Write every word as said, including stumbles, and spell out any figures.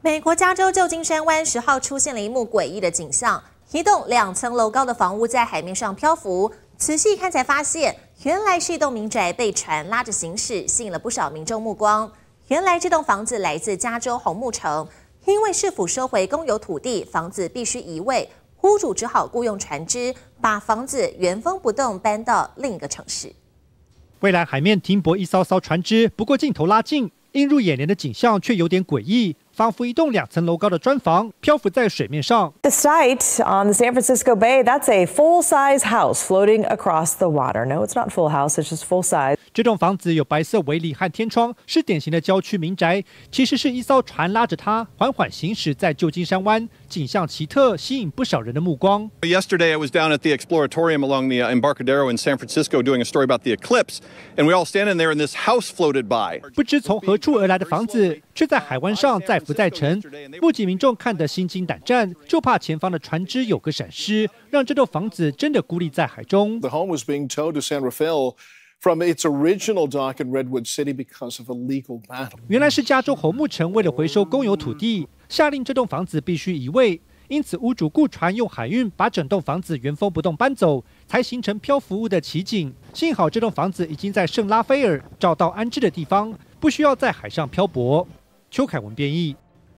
美国加州旧金山湾十号出现了一幕诡异的景象，一栋两层楼高的房屋在海面上漂浮。仔细看才发现，原来是一栋民宅被船拉着行驶，吸引了不少民众目光。原来这栋房子来自加州红木城，因为市府收回公有土地，房子必须移位，屋主只好雇用船只把房子原封不动搬到另一个城市。 未来海面停泊一艘艘船只，不过镜头拉近，映入眼帘的景象却有点诡异。 仿佛一栋两层楼高的砖房漂浮在水面上。 The site on the San Francisco Bay, that's a full-size house floating across the water. No, it's not full house, it's just full size. 这栋房子有白色围篱和天窗，是典型的郊区民宅。其实是一艘船拉着它，缓缓行驶在旧金山湾，景象奇特，吸引不少人的目光。 Yesterday, I was down at the Exploratorium along the Embarcadero in San Francisco doing a story about the eclipse, and we all standing there, and this house floated by. 不知从何处而来的房子，却在海湾上载浮载沉，目击民众看得心惊胆战，就怕前方的船只有个闪失，让这栋房子真的孤立在海中。 The home was being towed to San Rafael from its original dock in Redwood City because of a legal battle. 原来是加州红木城为了回收公有土地，下令这栋房子必须移位，因此屋主雇船用海运把整栋房子原封不动搬走，才形成漂浮物的奇景。幸好这栋房子已经在圣拉斐尔找到安置的地方，不需要在海上漂泊。邱凯文编译。